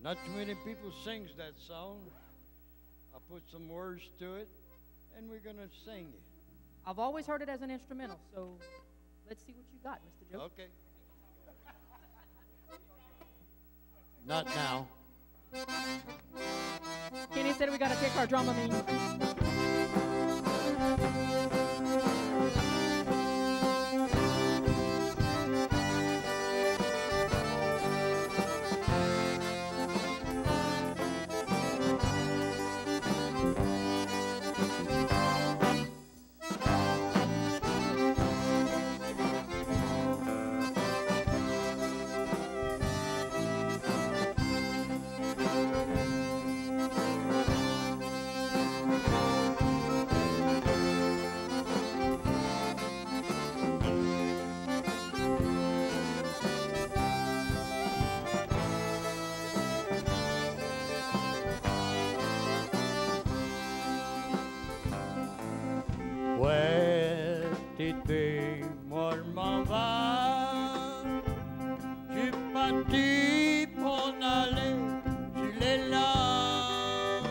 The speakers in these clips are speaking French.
Not too many people sings that song. I put some words to it, and we're going to sing it. I've always heard it as an instrumental, so let's see what you got, Mr. Joe. Okay. Not now. Kenny said we got to take our Dramamine. Moi m'en va, je suis parti pour aller sur les langues.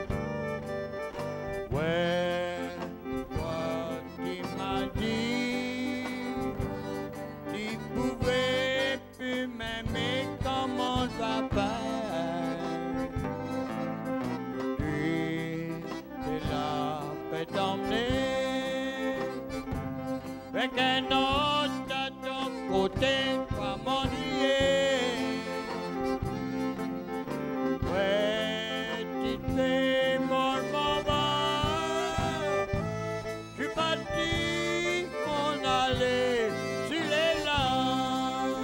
Ouais, toi qui m'as dit, tu pouvais plus m'aimer comme on va faire. Tu es là, peut t'emmener. Avec un autre à ton côté, pas m'ennuyer. Ouais, tu t'es mort, m'en va. Je suis parti m'en aller sur les langues.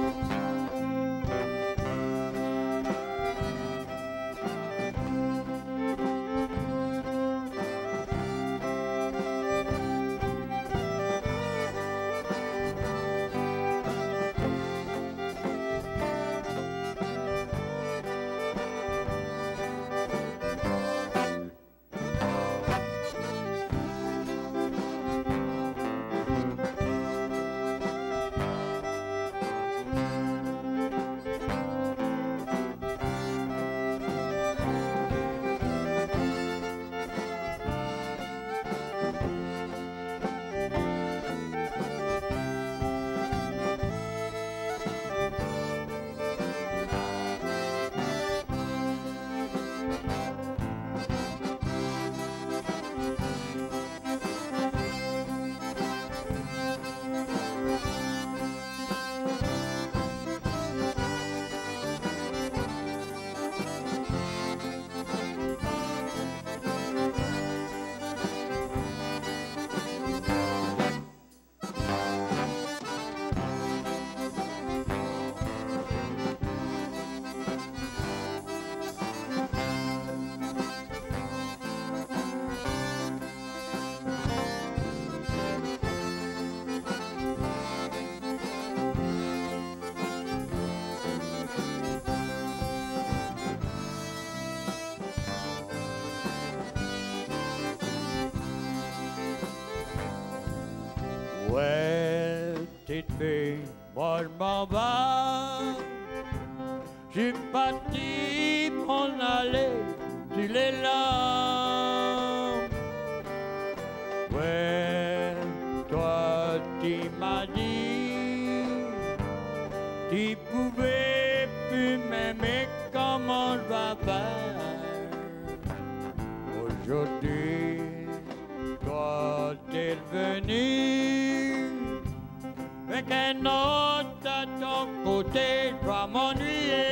Ouais, petite fille, moi je m'en vais. Je suis parti m'en aller sur les lames. Ouais, toi tu m'as dit, tu pouvais plus m'aimer comme on va faire. Aujourd'hui, toi t'es revenu. Avec un autre à ton côté, je vais m'ennuyer.